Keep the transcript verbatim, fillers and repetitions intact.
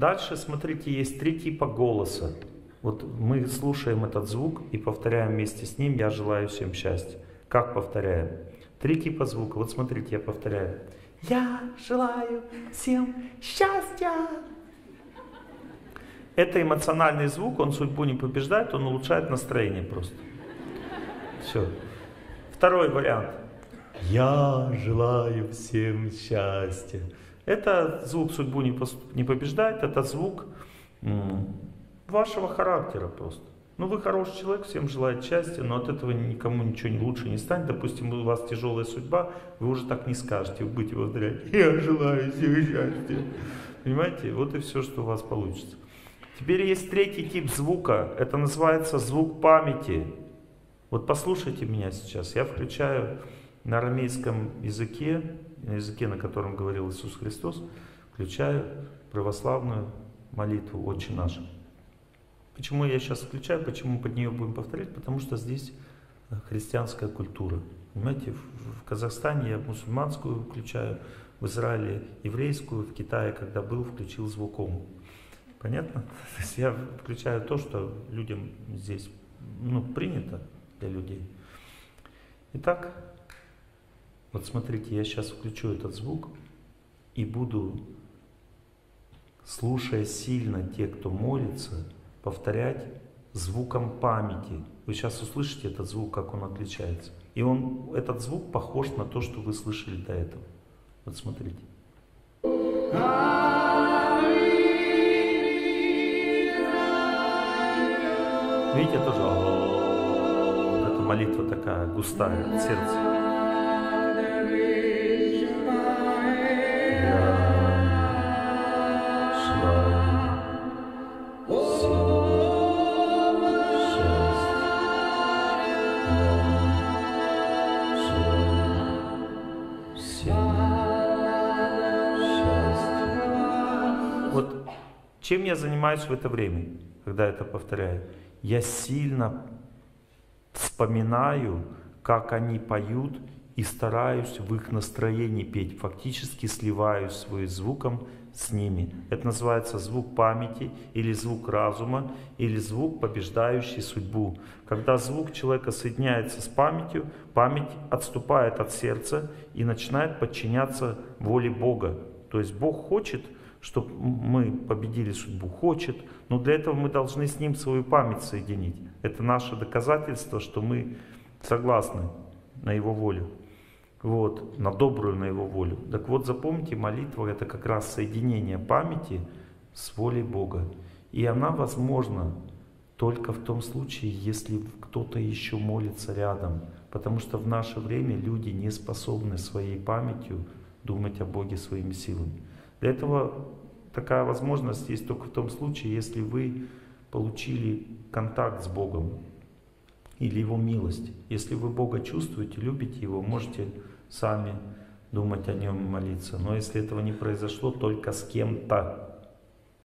Дальше, смотрите, есть три типа голоса. Вот мы слушаем этот звук и повторяем вместе с ним «Я желаю всем счастья». Как повторяем? Три типа звука. Вот смотрите, я повторяю. Я желаю всем счастья. Это эмоциональный звук, он судьбу не побеждает, он улучшает настроение просто. Все. Второй вариант. Я желаю всем счастья. Это звук судьбу не, не побеждает, это звук вашего характера просто. Ну, вы хороший человек, всем желает счастья, но от этого никому ничего не лучше не станет. Допустим, у вас тяжелая судьба, вы уже так не скажете, вы будете повторять: я желаю всем счастья. Понимаете? Вот и все, что у вас получится. Теперь есть третий тип звука, это называется звук памяти. Вот послушайте меня сейчас, я включаю на арамейском языке, на языке, на котором говорил Иисус Христос, включаю православную молитву «Отче наш». Почему я сейчас включаю, почему под нее будем повторять? Потому что здесь христианская культура. Понимаете, в Казахстане я мусульманскую включаю, в Израиле еврейскую, в Китае, когда был, включил звуком. Понятно? То есть я включаю то, что людям здесь, ну, принято для людей. Итак, вот смотрите, я сейчас включу этот звук и буду, слушая сильно те, кто молится, повторять звуком памяти. Вы сейчас услышите этот звук, как он отличается. И он, этот звук похож на то, что вы слышали до этого. Вот смотрите. Видите, тоже вот эта молитва такая густая от сердца. Чем я занимаюсь в это время, когда это повторяю? Я сильно вспоминаю, как они поют, и стараюсь в их настроении петь. Фактически сливаюсь своим звуком с ними. Это называется звук памяти, или звук разума, или звук, побеждающий судьбу. Когда звук человека соединяется с памятью, память отступает от сердца и начинает подчиняться воле Бога. То есть Бог хочет, чтобы мы победили судьбу, хочет, но для этого мы должны с Ним свою память соединить. Это наше доказательство, что мы согласны на Его волю, вот, на добрую на Его волю. Так вот, запомните, молитва — это как раз соединение памяти с волей Бога. И она возможна только в том случае, если кто-то еще молится рядом. Потому что в наше время люди не способны своей памятью думать о Боге своими силами. Для этого такая возможность есть только в том случае, если вы получили контакт с Богом или Его милость. Если вы Бога чувствуете, любите Его, можете сами думать о Нем и молиться. Но если этого не произошло, только с кем-то.